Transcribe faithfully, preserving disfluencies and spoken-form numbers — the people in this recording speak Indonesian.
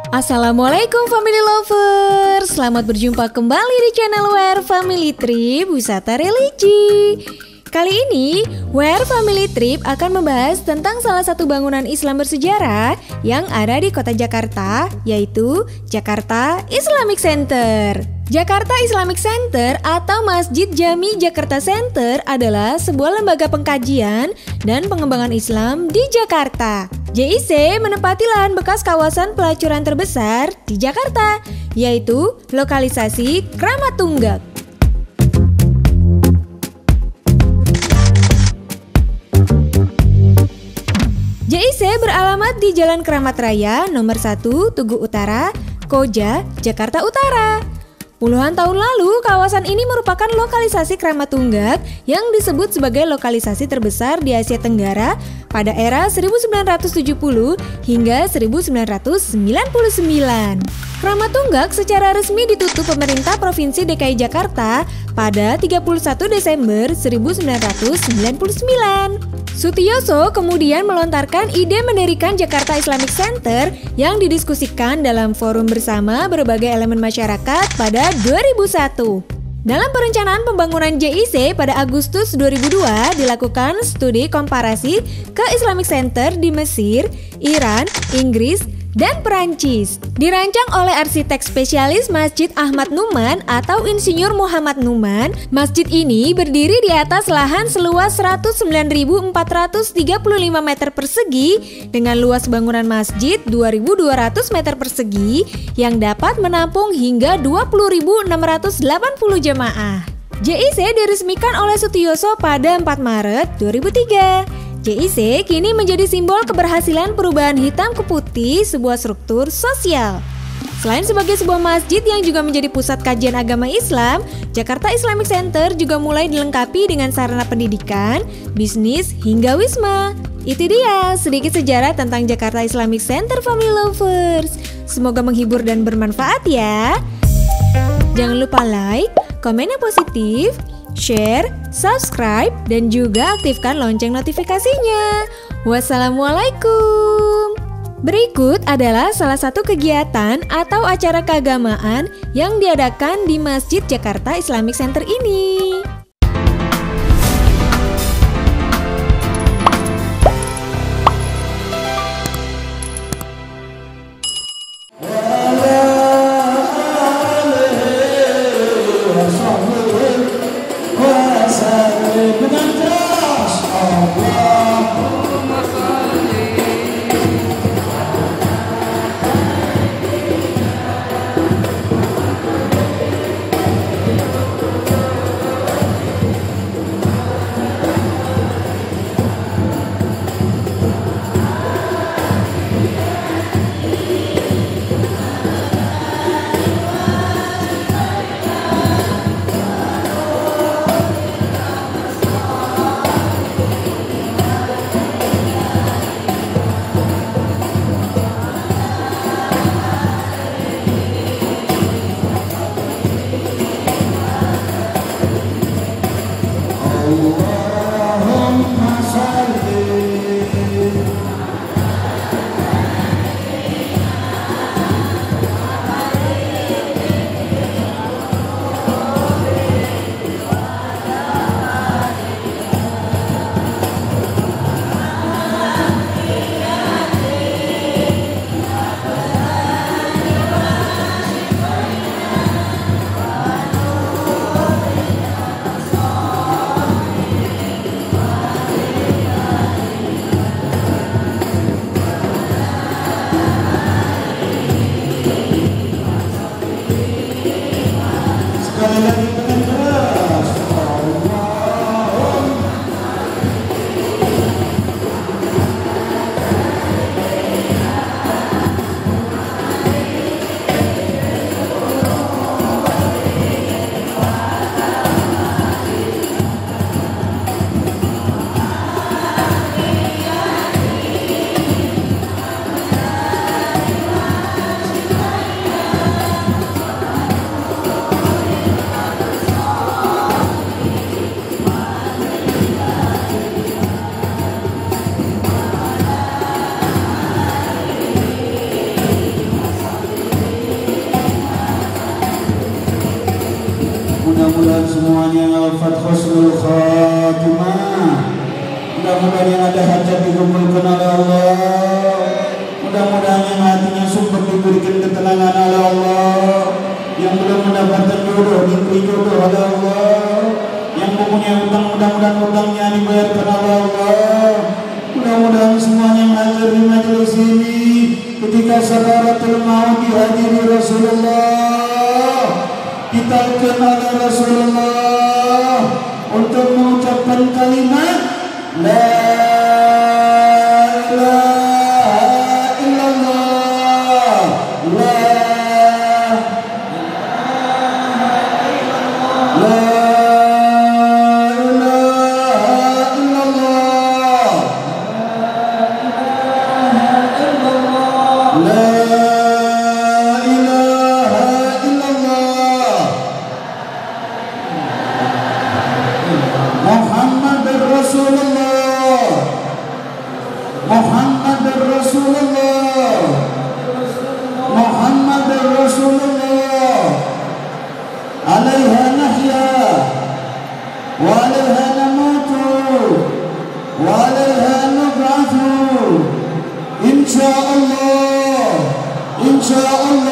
Assalamualaikum Family Lovers. Selamat berjumpa kembali di channel W R Family Trip Wisata Religi. Kali ini W R Family Trip akan membahas tentang salah satu bangunan Islam bersejarah yang ada di kota Jakarta, yaitu Jakarta Islamic Center. Jakarta Islamic Center atau Masjid Jami Jakarta Center adalah sebuah lembaga pengkajian dan pengembangan Islam di Jakarta. J I C menempati lahan bekas kawasan pelacuran terbesar di Jakarta, yaitu lokalisasi Kramat Tunggak. J I C beralamat di Jalan Kramat Raya nomor satu Tugu Utara, Koja, Jakarta Utara. Puluhan tahun lalu, kawasan ini merupakan lokalisasi Kramat Tunggak yang disebut sebagai lokalisasi terbesar di Asia Tenggara pada era seribu sembilan ratus tujuh puluh hingga seribu sembilan ratus sembilan puluh sembilan. Kramat Tunggak secara resmi ditutup pemerintah Provinsi D K I Jakarta pada tiga puluh satu Desember seribu sembilan ratus sembilan puluh sembilan. Sutioso kemudian melontarkan ide mendirikan Jakarta Islamic Center yang didiskusikan dalam forum bersama berbagai elemen masyarakat pada dua ribu satu. Dalam perencanaan pembangunan J I C pada Agustus dua ribu dua dilakukan studi komparasi ke Islamic Center di Mesir, Iran, Inggris, dan Perancis. Dirancang oleh arsitek spesialis Masjid Ahmad Numan atau Insinyur Muhammad Numan, masjid ini berdiri di atas lahan seluas seratus sembilan ribu empat ratus tiga puluh lima meter persegi dengan luas bangunan masjid dua ribu dua ratus meter persegi yang dapat menampung hingga dua puluh ribu enam ratus delapan puluh jemaah. J I C diresmikan oleh Sutioso pada empat Maret dua ribu tiga. J I C kini menjadi simbol keberhasilan perubahan hitam ke putih sebuah struktur sosial. Selain sebagai sebuah masjid yang juga menjadi pusat kajian agama Islam, Jakarta Islamic Center juga mulai dilengkapi dengan sarana pendidikan, bisnis, hingga wisma. Itu dia sedikit sejarah tentang Jakarta Islamic Center Family Lovers. Semoga menghibur dan bermanfaat ya. Jangan lupa like, komen yang positif, share, subscribe, dan juga aktifkan lonceng notifikasinya. Wassalamualaikum. Berikut adalah salah satu kegiatan atau acara keagamaan yang diadakan di Masjid Jakarta Islamic Center ini. mudah-mudahan semuanya al-fatihah husnul khatimah. Mudah-mudahan yang ada hajat dikumpulkan oleh Allah. Mudah-mudahan yang hatinya sumpah diberikan ketenangan oleh Allah. Yang belum mendapatkan jodoh diberi jodoh oleh Allah. Yang mempunyai utang mudah-mudahan utangnya dibayarkan oleh Allah. Mudah-mudahan semuanya yang hadir di majelis ini ketika sakaratul maut dihadiri Rasulullah, ditalkan oleh Rasulullah untuk mengucapkan kalimat La ilaha illallah, La La Insya Allah, Insya Allah.